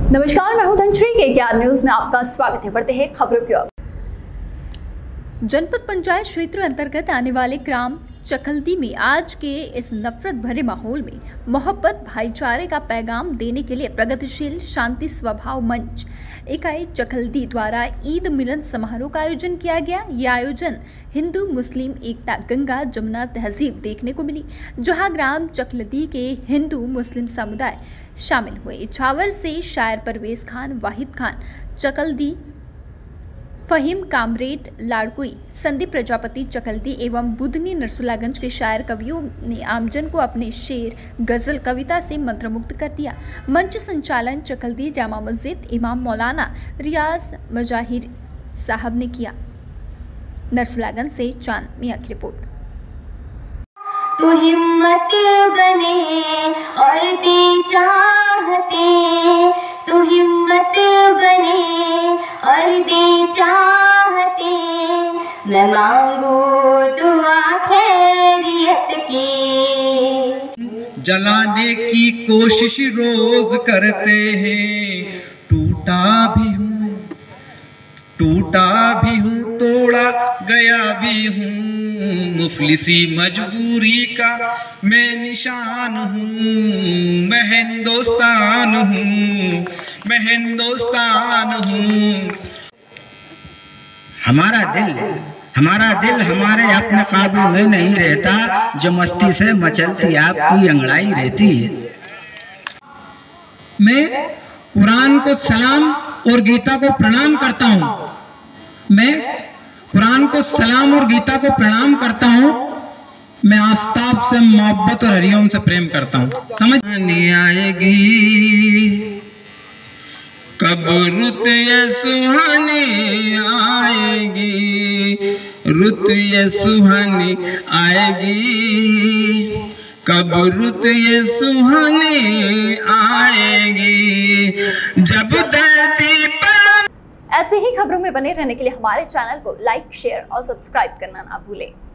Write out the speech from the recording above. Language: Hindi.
नमस्कार, मैं हूं धनश्री के न्यूज में आपका स्वागत है। बढ़ते हैं खबरों की ओर। जनपद पंचायत क्षेत्र अंतर्गत आने वाले ग्राम चकल्दी में आज के इस नफरत भरे माहौल में मोहब्बत भाईचारे का पैगाम देने के लिए प्रगतिशील शांति स्वभाव मंच इकाई चकल्दी द्वारा ईद मिलन समारोह का आयोजन किया गया। यह आयोजन हिंदू मुस्लिम एकता गंगा जमुना तहजीब देखने को मिली, जहां ग्राम चकल्दी के हिंदू मुस्लिम समुदाय शामिल हुए। इछावर से शायर परवेज खान, वाहिद खान चकल्दी, फहीम कामरेड लाड़कुई, संदीप प्रजापति चकल्दी एवं बुधनी नरसुल्लागंज के शायर कवियों ने आमजन को अपने शेर, गजल, कविता से मंत्रमुग्ध कर दिया। मंच संचालन चकल्दी जामा मस्जिद इमाम मौलाना रियाज मजाहिर साहब ने किया। नरसुल्लागंज से चांद मियां की रिपोर्ट। तू हिम्मत बने और दे चाहते, तू हिम्मत बने और दे चाहते, मैं मांगू दुआ खैरियत की। जलाने की कोशिश रोज करते हैं, टूटा भी हूँ तोड़ा गया भी हूँ, मुफलिसी मजबूरी का मैं निशान हूँ। मैं हिंदुस्तान हूँ। हमारा दिल हमारे अपने काबू में नहीं रहता, जो मस्ती से मचलती आपकी अंगड़ाई रहती है। मैं कुरान को सलाम और गीता को प्रणाम करता हूँ। मैं आफताब से मोहब्बत और हरिओम से प्रेम करता हूँ। समझ नहीं आएगी कब रुत ये सुहानी आएगी, रुत ये सुहानी आएगी, कब रुत ये सुहानी आएगी, जब धरती पर। ऐसे ही खबरों में बने रहने के लिए हमारे चैनल को लाइक, शेयर और सब्सक्राइब करना ना भूलें।